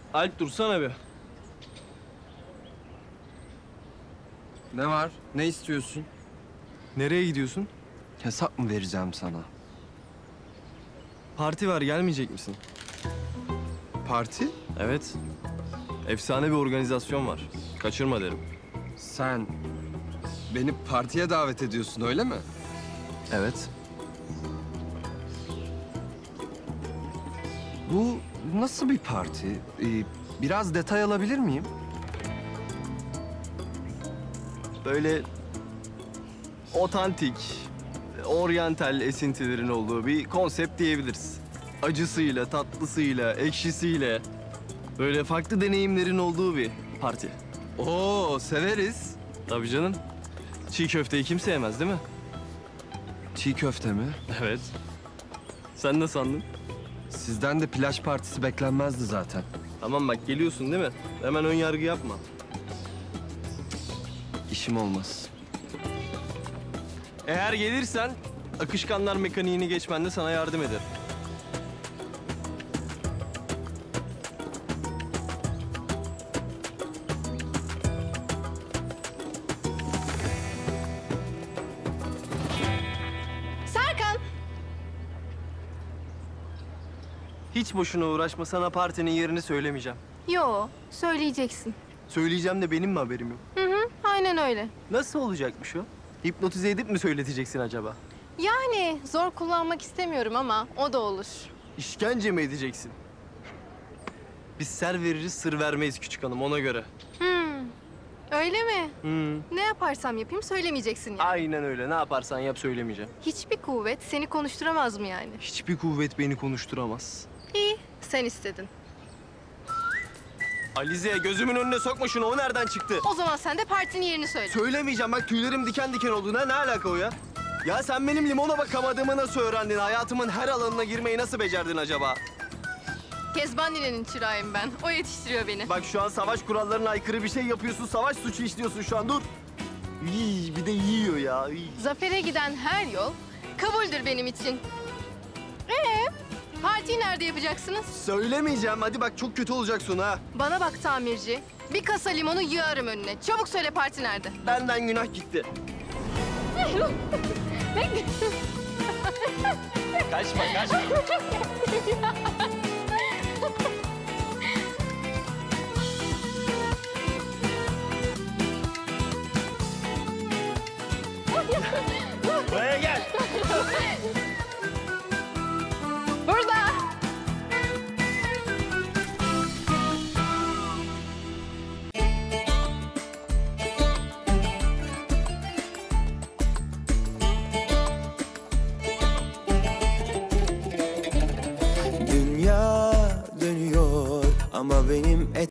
Alp dursana bir. Ne var? Ne istiyorsun? Nereye gidiyorsun? Hesap mı vereceğim sana? Parti var, gelmeyecek misin? Parti? Evet. Efsane bir organizasyon var. Kaçırma derim. Sen beni partiye davet ediyorsun öyle mi? Evet. Bu nasıl bir parti? Biraz detay alabilir miyim? Böyle otantik, oryantal esintilerin olduğu bir konsept diyebiliriz. Acısıyla, tatlısıyla, ekşisiyle böyle farklı deneyimlerin olduğu bir parti. Oo, severiz. Tabii canım. Çiğ köfteyi kim sevmez değil mi? Çiğ köfte mi? Evet. Sen ne sandın? Sizden de plaj partisi beklenmezdi zaten. Tamam bak geliyorsun değil mi? Hemen ön yargı yapma. İşim olmaz. Eğer gelirsen akışkanlar mekaniğini geçmende sana yardım ederim. Serkan! Hiç boşuna uğraşma, sana partinin yerini söylemeyeceğim. Yo, söyleyeceksin. Söyleyeceğim de benim mi haberim yok? Aynen öyle. Nasıl olacakmış o? Hipnotize edip mi söyleteceksin acaba? Yani zor kullanmak istemiyorum ama o da olur. İşkence mi edeceksin? Biz ser veririz, sır vermeyiz küçük hanım, ona göre. Öyle mi? Hı. Ne yaparsam yapayım söylemeyeceksin yani. Aynen öyle, ne yaparsan yap söylemeyeceğim. Hiçbir kuvvet seni konuşturamaz mı yani? Hiçbir kuvvet beni konuşturamaz. İyi, sen istedin. Alize, gözümün önüne sokma şunu, o nereden çıktı? O zaman sen de partinin yerini söyle. Söylemeyeceğim, bak tüylerim diken diken oldu. Ne alaka o ya? Ya sen benim limona bakamadığımı nasıl öğrendin? Hayatımın her alanına girmeyi nasıl becerdin acaba? Kezban ninenin çırağıyım ben. O yetiştiriyor beni. Bak şu an savaş kurallarına aykırı bir şey yapıyorsun. Savaş suçu işliyorsun şu an. Dur. Bir de yiyor ya. Zafere giden her yol kabuldür benim için. Partiyi nerede yapacaksınız? Söylemeyeceğim. Hadi bak çok kötü olacak sonu ha. Bana bak tamirci. Bir kasa limonu yığarım önüne. Çabuk söyle parti nerede? Benden günah gitti. Kaçma, kaçma. Buraya gel. Burada. Dünya dönüyor ama benim